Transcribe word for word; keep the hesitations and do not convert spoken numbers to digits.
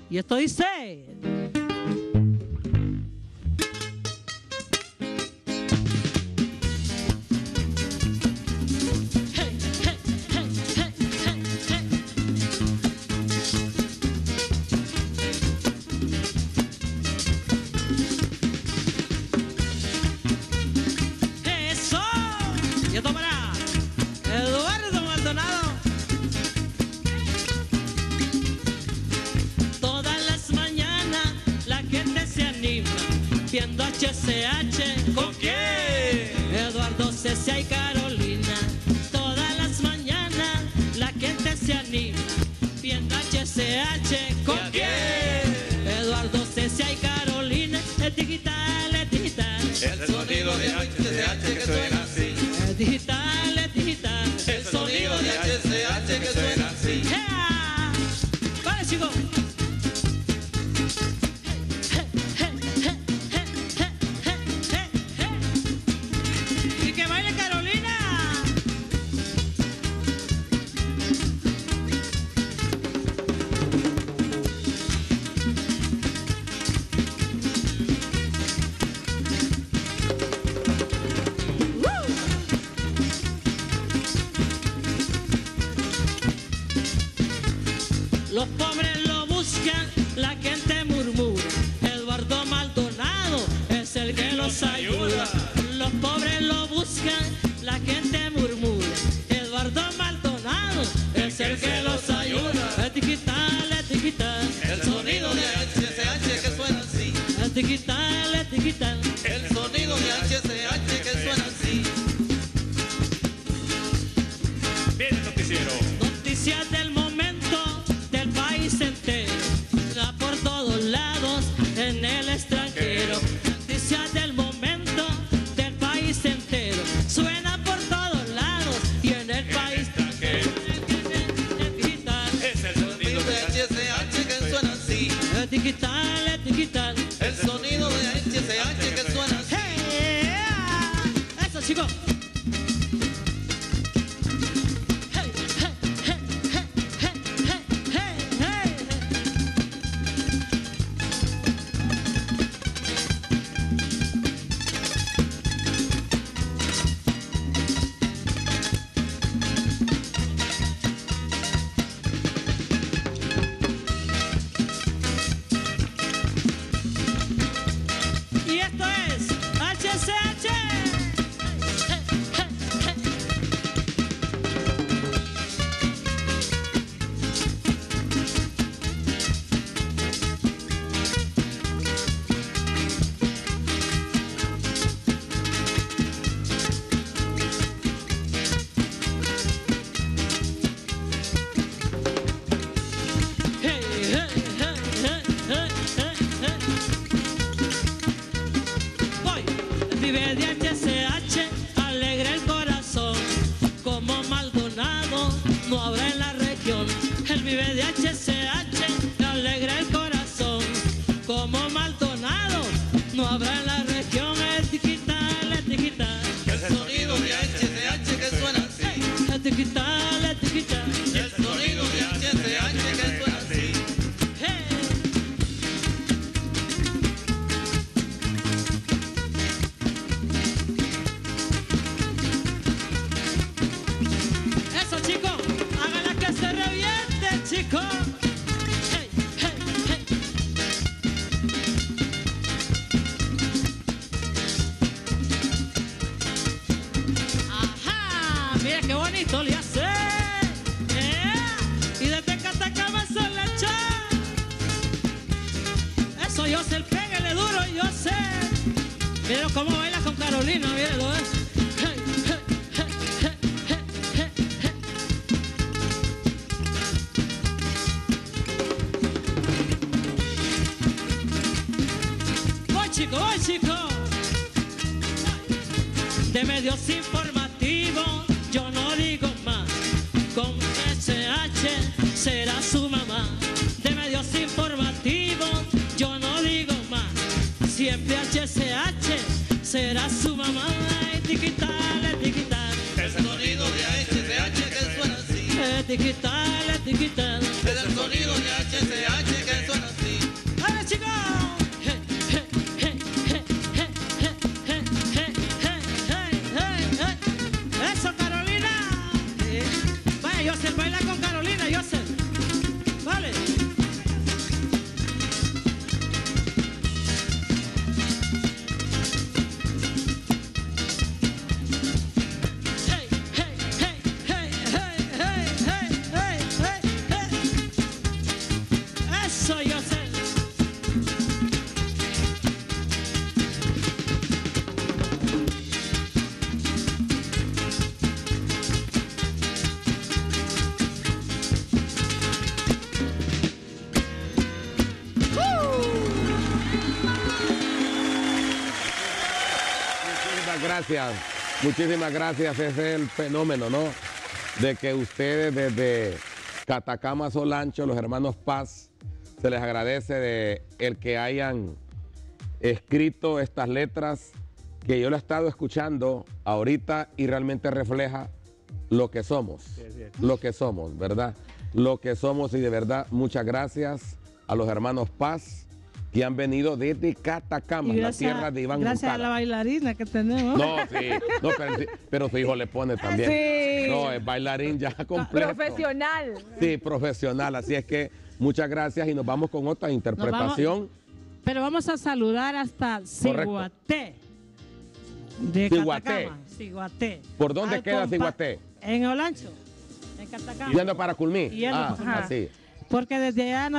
Y esto dice... Viendo H C H, ¿con quién? Eduardo, Cecia y Carolina. Todas las mañanas la gente se anima. Viendo H C H, ¿con quién? Eduardo, Cecia y Carolina. Es digital, es digital. El sonido de H C H que suena así. Es digital, es digital. El sonido de H C H que suena así. ¡Yeah! ¡Vale, chicos! Los pobres lo buscan, la gente murmura. Eduardo Maldonado es el que los ayuda. Los pobres lo buscan, la gente murmura. Eduardo Maldonado es el que los ayuda. Es digital, es digital. El sonido de H C H que suena así. Es digital, es digital. El sonido de H C H que suena así. Bien el noticiero. Noticias del momento del país entero, da por todos lados en el extranjero. Noticias del momento del país entero, suena por todos lados y en el país extranjero. Es digital. Es el sonido de H C H que suena así. Es digital, es digital. El sonido de H C H que suena así. Hey, eso, chicos. Y esto es H C H. Hey, hey, hey, hey, hey, hey, hey. Voy, vive de H C H, alegra el corazón. Como Maldonado no habrá en la región. Él vive de H C H, alegra el corazón. Como Maldonado no habrá en la región. Es digital, es digital. El sonido de H C H que suena así. Es digital, es digital. El sonido de H C H que suena así. Hey. Eso, chicos, háganla que se reviente, chicos. Hey, hey, hey. Ajá, mira qué bonito le hace. Yeah. Y desde Catacama se le echa. Eso, yo sé el pégale duro, yo sé. Mira cómo baila con Carolina, míralo, eh. Hey, hey, hey, hey, hey, hey, hey. Voy, chico, voy, chico. De medios informativos yo no digo más. Con H H será su mamá. De medios informativos yo no digo más. Siempre H C H será su mamá. Es digital, es digital. El sonido de H C H que suena así. Es digital, es digital. Es el sonido de H C H que suena así. Eso yo sé. Muchísimas gracias, muchísimas gracias. Ese es el fenómeno, ¿no? De que ustedes desde Catacama, Solancho, los hermanos Paz, se les agradece de el que hayan escrito estas letras, que yo lo he estado escuchando ahorita y realmente refleja lo que somos, sí, sí. lo que somos, ¿verdad? Lo que somos, y de verdad muchas gracias a los hermanos Paz, que han venido desde Catacama, la tierra de Iván Gracias Moncada. a la bailarina que tenemos. No, sí, no, pero, pero su hijo le pone también. Sí. No, es bailarín ya completo. Profesional. Sí, profesional. Así es que muchas gracias y nos vamos con otra interpretación. Vamos, pero vamos a saludar hasta Ciguaté. De Ciguaté. Catacama. Ciguaté. ¿Por dónde Al queda compa- Ciguaté? En Olancho, en Catacama. Yendo para Culmí. Yendo Ah, para- así. Porque desde allá no